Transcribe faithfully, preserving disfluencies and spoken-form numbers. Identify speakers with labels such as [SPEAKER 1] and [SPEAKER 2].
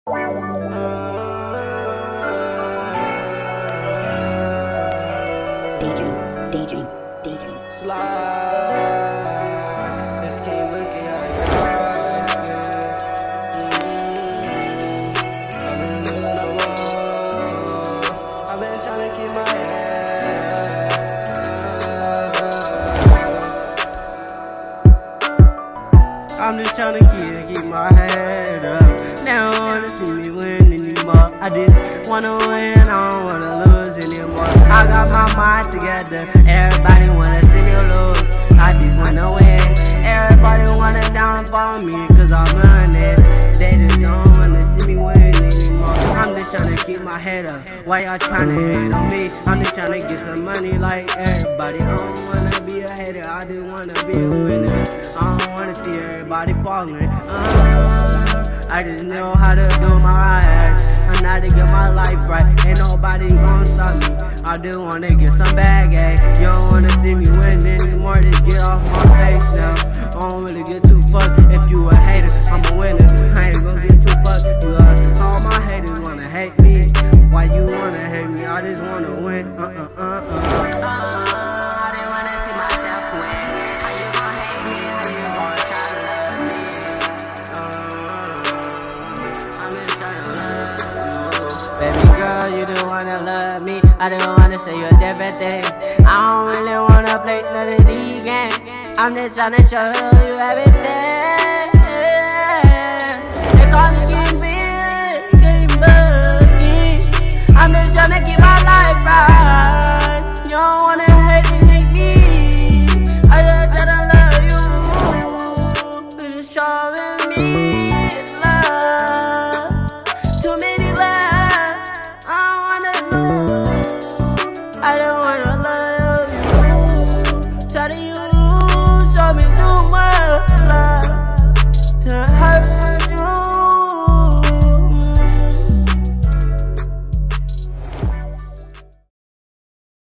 [SPEAKER 1] D J, D J, D J.
[SPEAKER 2] Slide. This King Ricky out here. I've been doing the wall. I've been trying to keep my head. I'm just trying to keep, keep my head up. They don't wanna see me win anymore. I just wanna win, I don't wanna lose anymore. I got my mind together. Everybody wanna see me lose. I just wanna win. Everybody wanna downfall me, cause I'm learning. They just don't wanna see me win anymore. I'm just trying to keep my head up. Why y'all trying to hate on me? I'm just trying to get some money like everybody. I don't wanna be a hater, I just wanna be a winner. I don't wanna see everybody falling. Uh, I just know how to do my right. I'm not to get my life right. Ain't nobody gonna stop me. I do wanna get some bag, eh? You don't wanna see me win anymore. Just get off my face now. I don't really get too fucked. If you a hater, I'm a winner. I ain't gonna get too fucked. You uh, all my haters wanna hate me. Why you wanna hate me? I just wanna win. Uh uh uh uh. uh I didn't wanna see myself win. How you gonna hate me? How you gonna try to love me? Uh, I'm just trying to love you. Baby girl, you don't wanna love me. I don't wanna say you're different thing. I don't really wanna play none of these games. I'm just trying to show you everything.